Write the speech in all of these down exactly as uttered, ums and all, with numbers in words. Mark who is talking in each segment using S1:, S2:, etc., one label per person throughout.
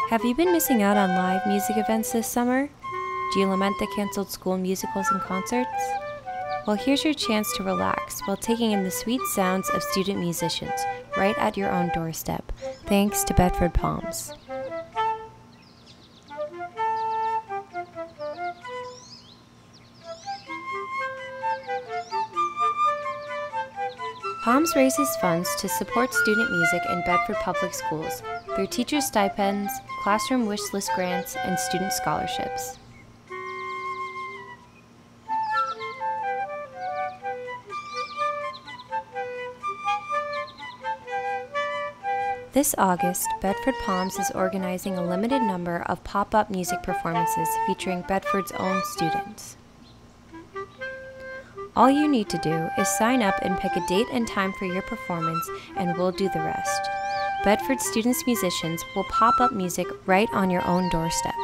S1: Have you been missing out on live music events this summer? Do you lament the canceled school musicals and concerts? Well, here's your chance to relax while taking in the sweet sounds of student musicians right at your own doorstep, thanks to Bedford Palms. Palms raises funds to support student music in Bedford Public Schools through teacher stipends, classroom wish list grants, and student scholarships. This August, Bedford Palms is organizing a limited number of pop-up music performances featuring Bedford's own students. All you need to do is sign up and pick a date and time for your performance, and we'll do the rest. Bedford students musicians will pop up music right on your own doorstep.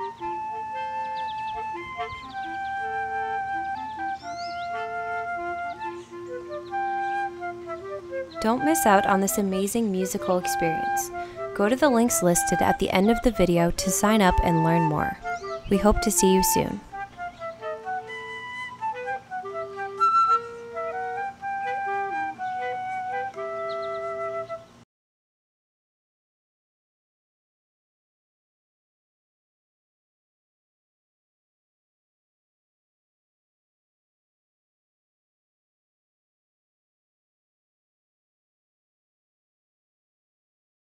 S1: Don't miss out on this amazing musical experience. Go to the links listed at the end of the video to sign up and learn more. We hope to see you soon.